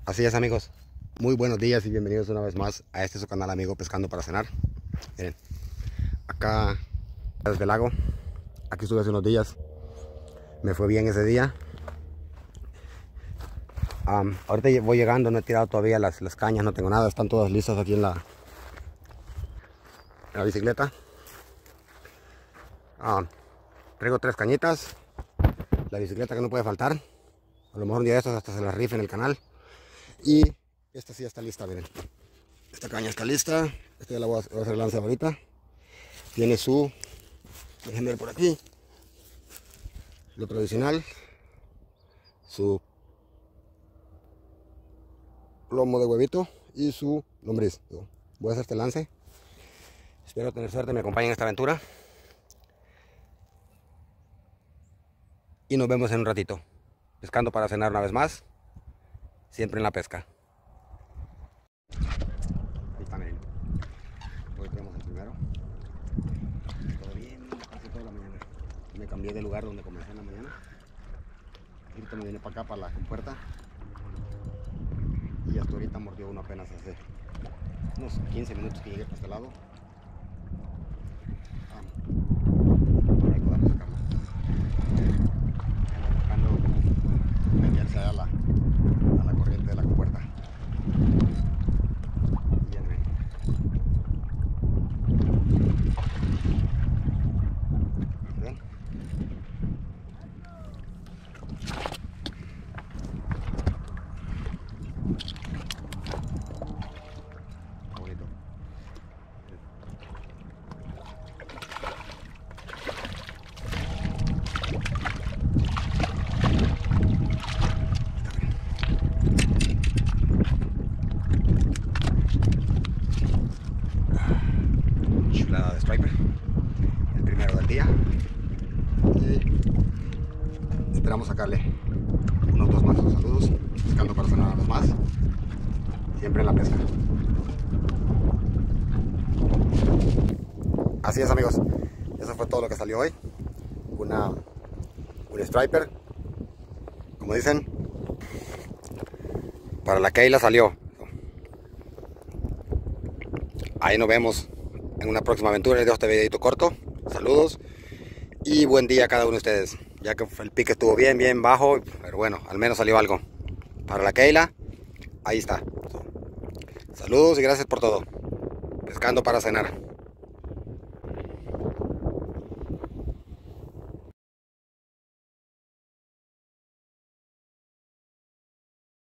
Así es, amigos, muy buenos días y bienvenidos una vez más a este su canal, amigo Pescando para Cenar. Miren, acá desde el lago, aquí estuve hace unos días, me fue bien ese día. Ahorita voy llegando, no he tirado todavía las cañas, no tengo nada, están todas listas aquí en la bicicleta. Traigo 3 cañitas, la bicicleta que no puede faltar, a lo mejor un día de estos hasta se la rife en el canal. Y esta sí ya está lista, miren. Esta caña está lista. Esta ya la voy a hacer lance ahorita. Tiene su, déjenme ver por aquí, lo tradicional, su lomo de huevito y su lombriz. Voy a hacer este lance. Espero tener suerte, me acompañen en esta aventura. Y nos vemos en un ratito. Pescando para cenar una vez más. Siempre en la pesca. Ahí está, miren. Hoy tenemos el primero. Todo bien, casi toda la mañana. Me cambié de lugar donde comencé en la mañana. Ahorita me vine para acá, para la compuerta. Y hasta ahorita mordió uno apenas hace unos 15 minutos que llegué para este lado. Por ahí podemos sacarlo. Buscando meterse a la corriente de la compuerta. Bien, bien. ¿Ven? Bonito. Chulada de striper, el primero del día, y esperamos sacarle unos 2 más. Saludos, pescando para cenar una vez más, siempre en la pesca. Así es, amigos, eso fue todo lo que salió hoy. Un striper, como dicen, para la Keila salió. Ahí nos vemos en una próxima aventura. Les dejo este videito corto. Saludos y buen día a cada uno de ustedes. Ya que el pique estuvo bien bajo, pero bueno, al menos salió algo. Para la Keila, ahí está. Saludos y gracias por todo. Pescando para cenar.